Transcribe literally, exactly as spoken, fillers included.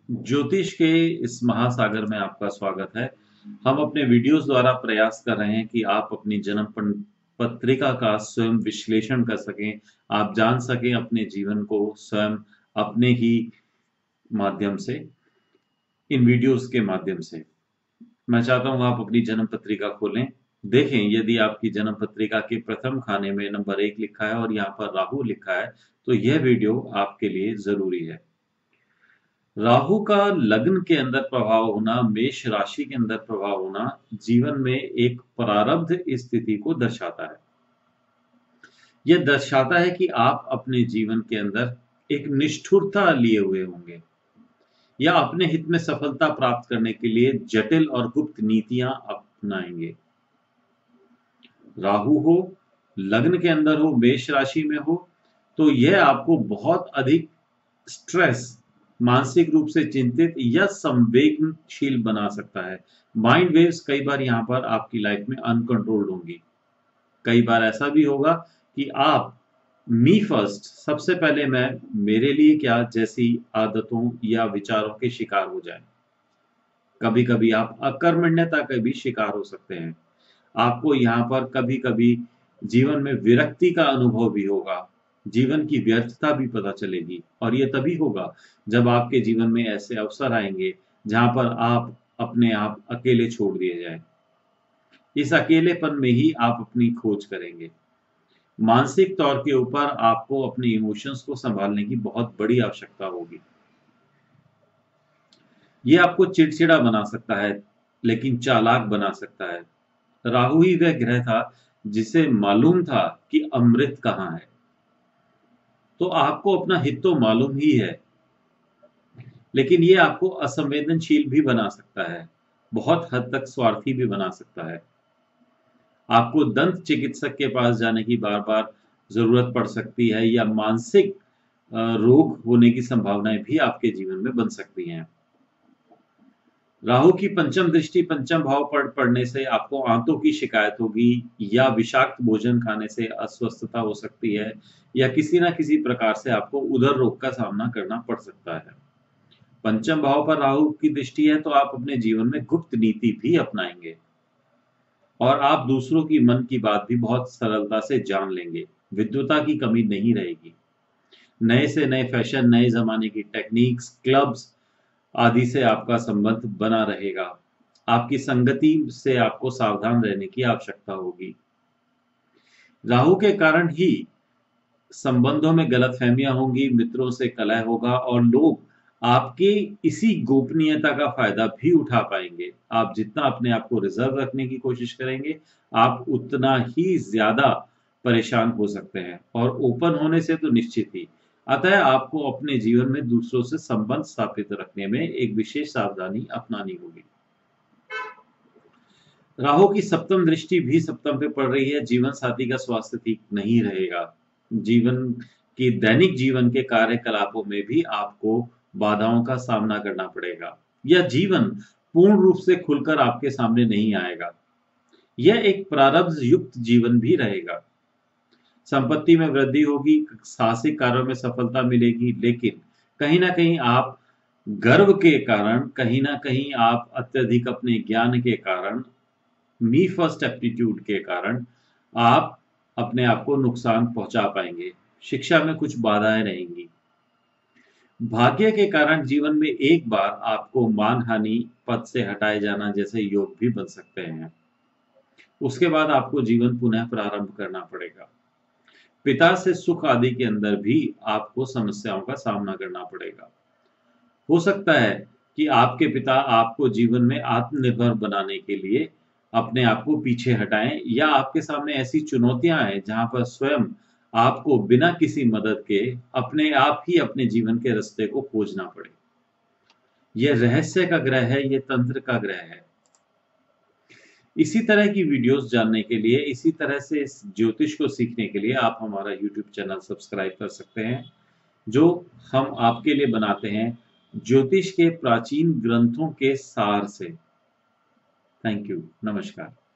ज्योतिष के इस महासागर में आपका स्वागत है। हम अपने वीडियोस द्वारा प्रयास कर रहे हैं कि आप अपनी जन्म पं- पत्रिका का स्वयं विश्लेषण कर सकें, आप जान सकें अपने जीवन को स्वयं अपने ही माध्यम से, इन वीडियोस के माध्यम से। मैं चाहता हूं आप अपनी जन्म पत्रिका खोलें, देखें यदि आपकी जन्म पत्रिका के प्रथम खाने में नंबर एक लिखा है और यहाँ पर राहु लिखा है, तो यह वीडियो आपके लिए जरूरी है। राहु का लग्न के अंदर प्रभाव होना, मेष राशि के अंदर प्रभाव होना जीवन में एक प्रारब्ध स्थिति को दर्शाता है। यह दर्शाता है कि आप अपने जीवन के अंदर एक निष्ठुरता लिए हुए होंगे या अपने हित में सफलता प्राप्त करने के लिए जटिल और गुप्त नीतियां अपनाएंगे। राहु हो, लग्न के अंदर हो, मेष राशि में हो, तो यह आपको बहुत अधिक स्ट्रेस, मानसिक रूप से चिंतित या संवेदनशील बना सकता है। माइंड वेव्स कई बार यहां पर आपकी लाइफ में अनकंट्रोल्ड होंगी। कई बार ऐसा भी होगा कि आप मी फर्स्ट, सबसे पहले मैं, मेरे लिए क्या जैसी आदतों या विचारों के शिकार हो जाएं। कभी कभी आप अकर्मण्यता के भी शिकार हो सकते हैं। आपको यहाँ पर कभी कभी जीवन में विरक्ति का अनुभव भी होगा, जीवन की व्यर्थता भी पता चलेगी, और ये तभी होगा जब आपके जीवन में ऐसे अवसर आएंगे जहां पर आप अपने आप अकेले छोड़ दिए जाएं। इस अकेलेपन में ही आप अपनी खोज करेंगे। मानसिक तौर के ऊपर आपको अपने इमोशंस को संभालने की बहुत बड़ी आवश्यकता होगी। ये आपको चिड़चिड़ा बना सकता है, लेकिन चालाक बना सकता है। राहु ही वह ग्रह था जिसे मालूम था कि अमृत कहाँ है, तो आपको अपना हित तो मालूम ही है, लेकिन ये आपको असंवेदनशील भी बना सकता है, बहुत हद तक स्वार्थी भी बना सकता है। आपको दंत चिकित्सक के पास जाने की बार बार जरूरत पड़ सकती है, या मानसिक रोग होने की संभावनाएं भी आपके जीवन में बन सकती हैं। राहु की पंचम दृष्टि पंचम भाव पर पड़ने से आपको आंतों की शिकायत होगी, या विषाक्त भोजन खाने से अस्वस्थता हो सकती है, या किसी ना किसी प्रकार से आपको उदर रोग का सामना करना पड़ सकता है। पंचम भाव पर राहु की दृष्टि है तो आप अपने जीवन में गुप्त नीति भी अपनाएंगे, और आप दूसरों की मन की बात भी बहुत सरलता से जान लेंगे। विद्वता की कमी नहीं रहेगी। नए से नए फैशन, नए जमाने की टेक्निक्स, क्लब्स आदि से आपका संबंध बना रहेगा। आपकी संगति से आपको सावधान रहने की आवश्यकता होगी। राहु के कारण ही संबंधों में गलतफहमियां होंगी, मित्रों से कलह होगा, और लोग आपके इसी गोपनीयता का फायदा भी उठा पाएंगे। आप जितना अपने आप को रिजर्व रखने की कोशिश करेंगे, आप उतना ही ज्यादा परेशान हो सकते हैं, और ओपन होने से तो निश्चित ही। अतः आपको अपने जीवन में दूसरों से संबंध स्थापित रखने में एक विशेष सावधानी अपनानी होगी। राहु की सप्तम दृष्टि भी सप्तम पे पड़ रही है। जीवन साथी का स्वास्थ्य ठीक नहीं रहेगा। जीवन की दैनिक जीवन के कार्यकलापों में भी आपको बाधाओं का सामना करना पड़ेगा। यह जीवन पूर्ण रूप से खुलकर आपके सामने नहीं आएगा। यह एक प्रारब्ध युक्त जीवन भी रहेगा। संपत्ति में वृद्धि होगी, साहसिक कार्यों में सफलता मिलेगी, लेकिन कहीं ना कहीं आप गर्व के कारण, कहीं ना कहीं आप अत्यधिक अपने ज्ञान के कारण, मी फर्स्ट एप्टीट्यूड के कारण आप अपने आप को नुकसान पहुंचा पाएंगे। शिक्षा में कुछ बाधाएं रहेंगी। भाग्य के कारण जीवन में एक बार आपको मानहानि, पद से हटाए जाना जैसे योग भी बन सकते हैं। उसके बाद आपको जीवन पुनः प्रारंभ करना पड़ेगा। पिता से सुख आदि के अंदर भी आपको समस्याओं का सामना करना पड़ेगा। हो सकता है कि आपके पिता आपको जीवन में आत्मनिर्भर बनाने के लिए अपने आप को पीछे हटाएं, या आपके सामने ऐसी चुनौतियां आए जहां पर स्वयं आपको बिना किसी मदद के अपने आप ही अपने जीवन के रास्ते को खोजना पड़े। यह रहस्य का ग्रह है, यह तंत्र का ग्रह है। इसी तरह की वीडियोस जानने के लिए, इसी तरह से इस ज्योतिष को सीखने के लिए आप हमारा यूट्यूब चैनल सब्सक्राइब कर सकते हैं, जो हम आपके लिए बनाते हैं ज्योतिष के प्राचीन ग्रंथों के सार से। थैंक यू, नमस्कार।